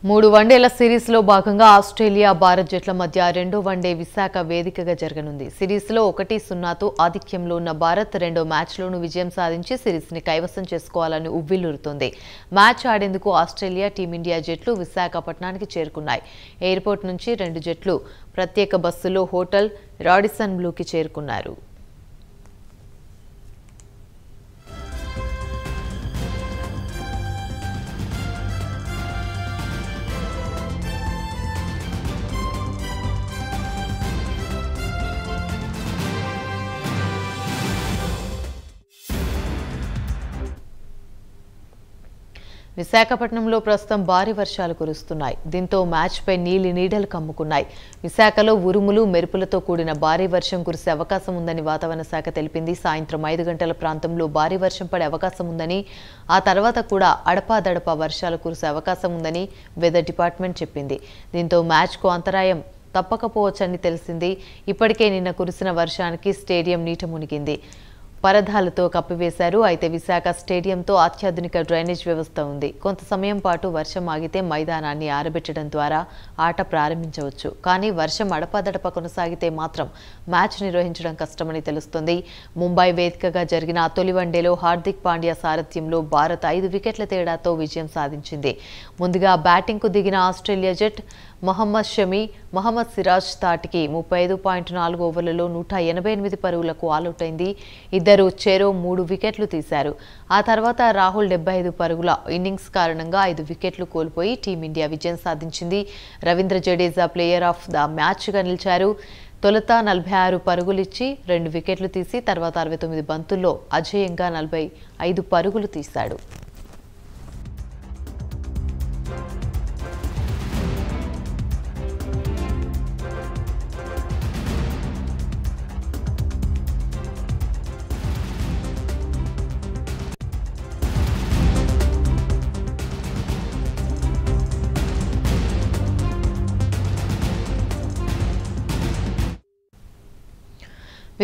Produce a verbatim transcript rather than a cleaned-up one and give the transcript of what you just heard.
మూడు వన్డేల సిరీస్లో భాగంగా ఆస్ట్రేలియా భారత్ జట్ల మధ్య రెండో వన్డే విశాఖ వేదికగా జరగనుంది. సిరీస్లో ఒకటి సున్నాతో ఆధిక్యంలో ఉన్న భారత్ రెండో మ్యాచ్లోనూ విజయం సాధించి సిరీస్ని కైవసం చేసుకోవాలని ఉవ్విళ్లూరుతోంది. మ్యాచ్ ఆడేందుకు ఆస్ట్రేలియా, టీమిండియా జట్లు విశాఖపట్నానికి చేరుకున్నాయి. ఎయిర్పోర్ట్ నుంచి రెండు జట్లు ప్రత్యేక బస్సులో హోటల్ రాడిసన్ బ్లూకి చేరుకున్నారు. విశాఖపట్నంలో ప్రస్తుతం భారీ వర్షాలు కురుస్తున్నాయి. దీంతో మ్యాచ్పై నీలి నీడలు కమ్ముకున్నాయి. విశాఖలో ఉరుములు, మెరుపులతో కూడిన భారీ వర్షం కురిసే అవకాశం ఉందని వాతావరణ శాఖ తెలిపింది. సాయంత్రం ఐదు గంటల ప్రాంతంలో భారీ వర్షం పడే అవకాశం ఉందని, ఆ తర్వాత కూడా అడపాదడపా వర్షాలు కురిసే అవకాశం ఉందని వెదర్ డిపార్ట్మెంట్ చెప్పింది. దీంతో మ్యాచ్కు అంతరాయం తప్పకపోవచ్చని తెలిసింది. ఇప్పటికే నిన్న కురిసిన వర్షానికి స్టేడియం నీట మునిగింది. పరదాలతో కప్పివేశారు. అయితే విశాఖ స్టేడియంతో అత్యాధునిక డ్రైనేజ్ వ్యవస్థ ఉంది. కొంత సమయం పాటు వర్షం ఆగితే మైదానాన్ని ఆరబెట్టడం ద్వారా ఆట ప్రారంభించవచ్చు. కానీ వర్షం అడపాదడప కొనసాగితే మాత్రం మ్యాచ్ నిర్వహించడం కష్టమని తెలుస్తోంది. ముంబై వేదికగా జరిగిన తొలి వన్డేలో హార్దిక్ పాండ్యా సారథ్యంలో భారత్ ఐదు వికెట్ల తేడాతో విజయం సాధించింది. ముందుగా బ్యాటింగ్కు దిగిన ఆస్ట్రేలియా జట్ మహమ్మద్ షమి, మహమ్మద్ సిరాజ్ తాటికి ముప్పై ఐదు పాయింట్ నాలుగు ఓవర్లలో నూట ఎనభై ఎనిమిది పరుగులకు ఆలౌట్ అయింది. ఇద్దరు చెరో మూడు వికెట్లు తీశారు. ఆ తర్వాత రాహుల్ డెబ్బై ఐదు పరుగుల ఇన్నింగ్స్ కారణంగా ఐదు వికెట్లు కోల్పోయి టీమిండియా విజయం సాధించింది. Ravindra Jadeja player of the మ్యాచ్గా నిలిచారు. తొలుత నలభై ఆరు పరుగులిచ్చి రెండు వికెట్లు తీసి తర్వాత అరవై తొమ్మిది బంతుల్లో అజేయంగా నలభై ఐదు పరుగులు తీశాడు.